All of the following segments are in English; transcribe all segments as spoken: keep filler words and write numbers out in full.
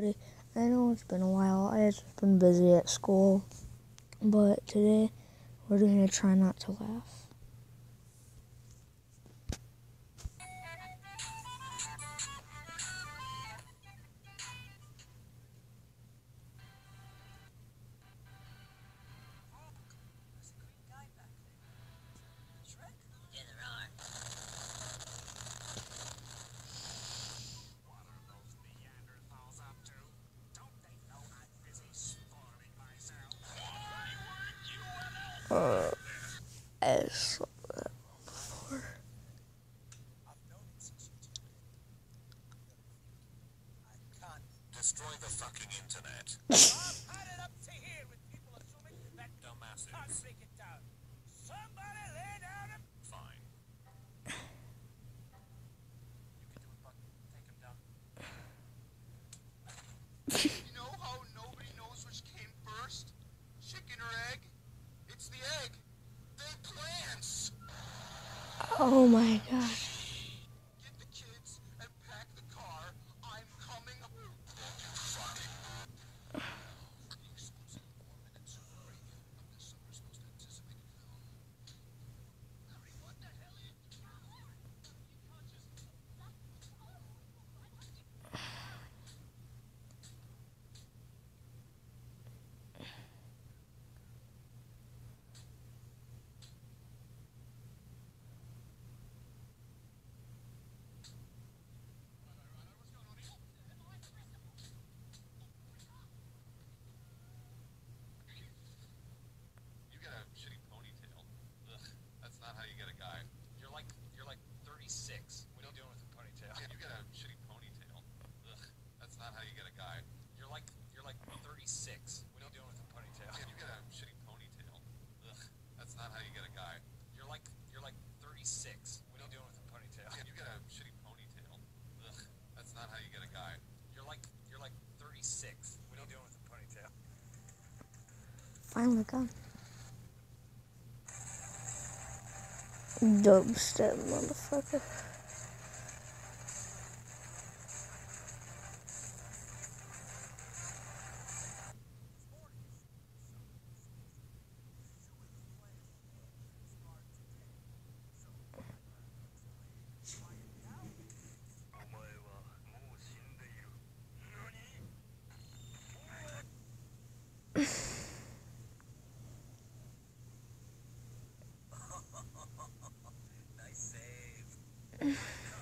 I know it's been a while. I've just been busy at school, but today we're going to try not to laugh. Uh, as Destroy the fucking internet. I've had it up to here with people assuming that Dumbasses. can't take it down. Somebody lay down a... Fine. You can do it, Buck. Take him down. You know how nobody knows which came first? Chicken or egg? It's the egg. They plants. oh my gosh. Get the kids and pack the car. I'm coming. You fucking. The exclusive four-minute super radio of this summer's most anticipated film. Harry, what the hell are you doing? You got a shitty ponytail. Ugh, that's not how you get a guy. You're like you're like thirty-six. What are you doing with a ponytail? You got a shitty ponytail. Ugh, that's not how you get a guy. You're like you're like thirty-six. What are you doing with a ponytail? You got a shitty ponytail. Ugh, that's not how you get a guy. You're like you're like thirty-six. What are you doing with a ponytail? You got a shitty ponytail. Ugh, that's not how you get a guy. You're like you're like thirty-six. What are you doing with a ponytail? Finally gone. Dubstep, motherfucker. Nice save.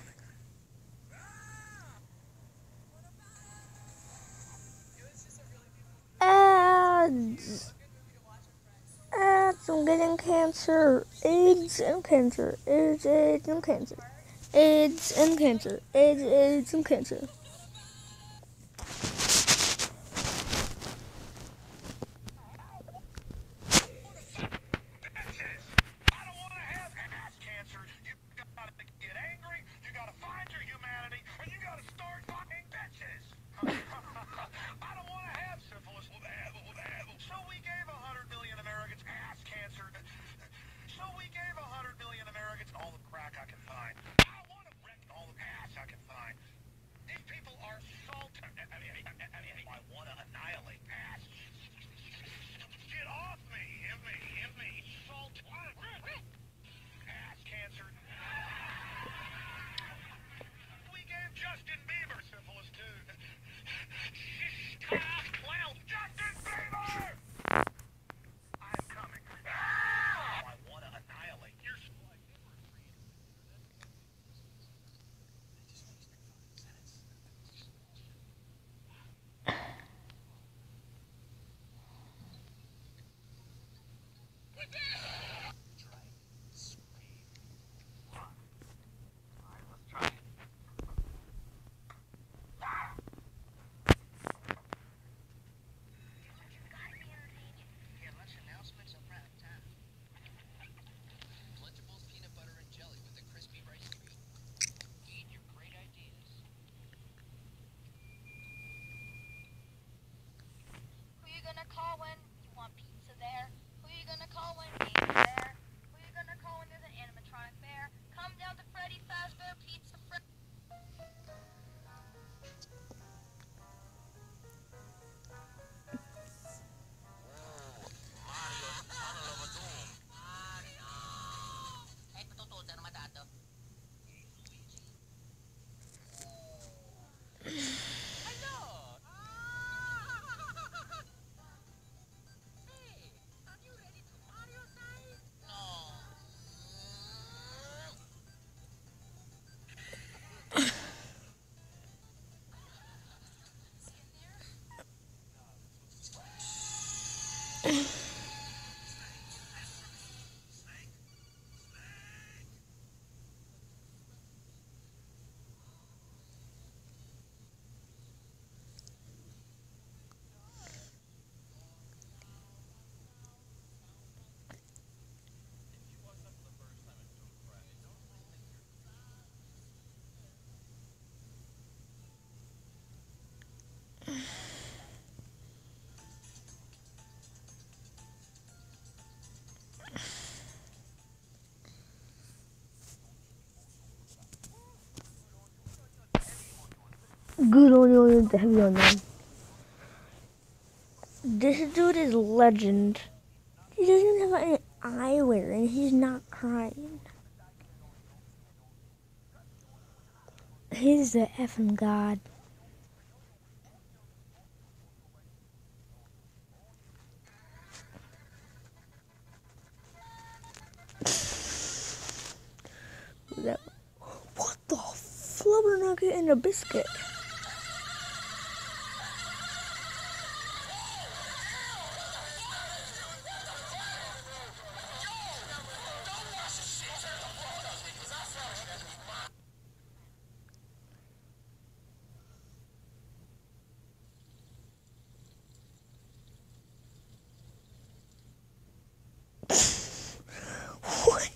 Ads. Ads. I'm getting cancer. AIDS and cancer. AIDS, AIDS and cancer. AIDS and cancer. AIDS, AIDS and cancer. I don't want to have ass cancer. You gotta get angry, you gotta find your humanity, and you gotta start fucking bitches. I don't want to have syphilis. So we gave a hundred million Americans ass cancer. So we gave a hundred million Americans all the crack I can find. I want to wreck all the ass I can find. These people are salt. I want to annihilate ass. Get off me! Give me! Give me! Salt! Ass cancer! We gave Justin Bieber syphilis too. Well, Justin Bieber! I'm coming. I want to annihilate your... Call when you want pizza there? Who are you gonna call when games there? Who are you gonna call when there's an animatronic there? Come down to Freddy Fazbear Pizza Fre- good on you, the heavy on them. This dude is legend. He doesn't have any eyewear and he's not crying. He's the effing god. That, what the flubber nugget and a biscuit? What?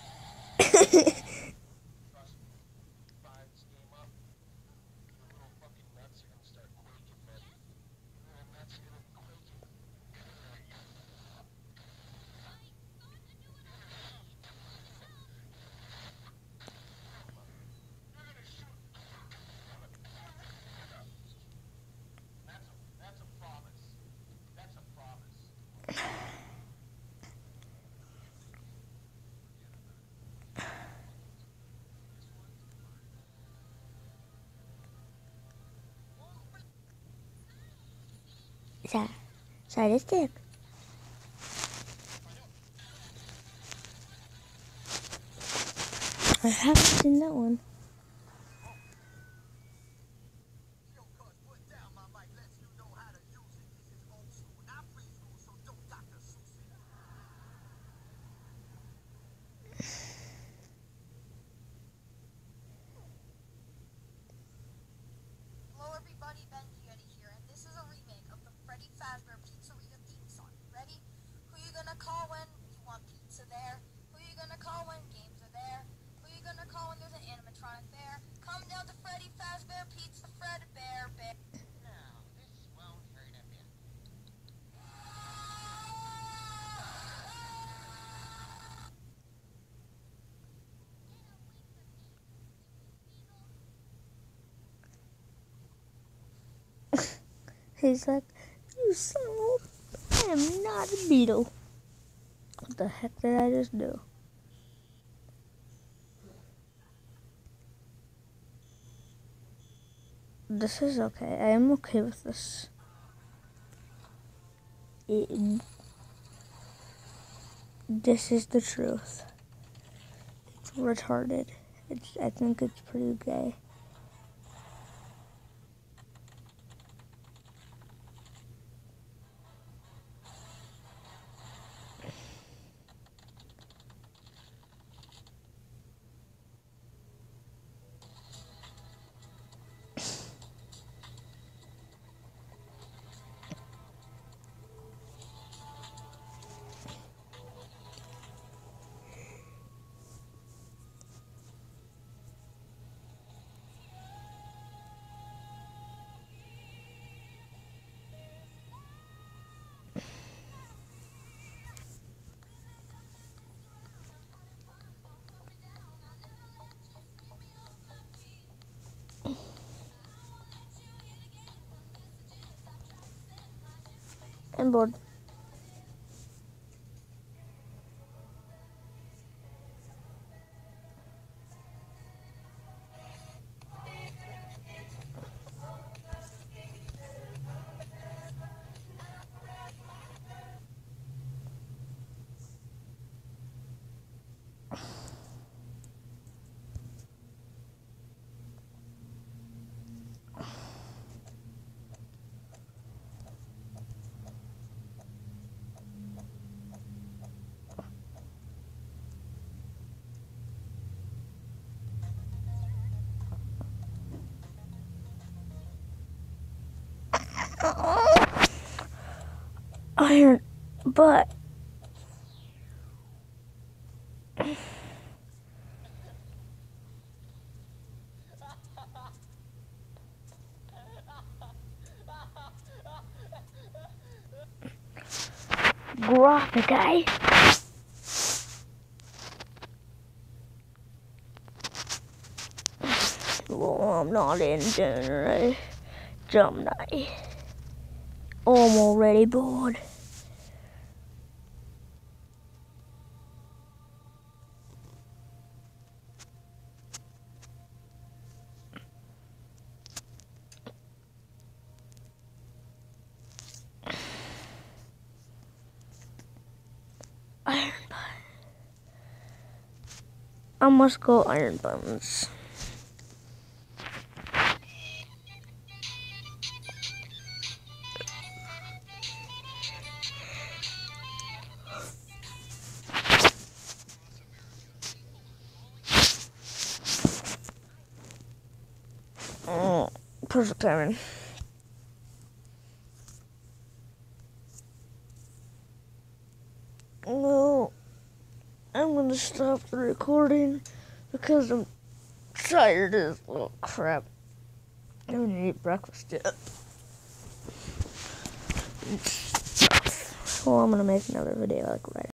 Sa- sadistic. I haven't seen that one. Hello everybody, Benji here, and this is a remake of the Freddy Fazbear Pizzeria theme song. Ready? Who you gonna call when you want pizza there? Who you gonna call when games are there? Who you gonna call when there's an animatronic there? Come down to Freddy Fazbear Pizza, Fred Bear Bear. No, this won't hurt a bit. He's like, you son of a- I am not a beetle. What the heck did I just do? This is okay. I am okay with this. It, this is the truth. It's retarded. It's. I think it's pretty gay. I'm bored. Iron butt. Graphic guy. Well, I'm not in dinner. Jump night. I'm already bored. Iron Bun. I must go Iron Buns. Oh, perfect timing. No, I'm gonna stop the recording because I'm tired as little crap. I haven't eaten breakfast yet. Well, I'm gonna make another video like right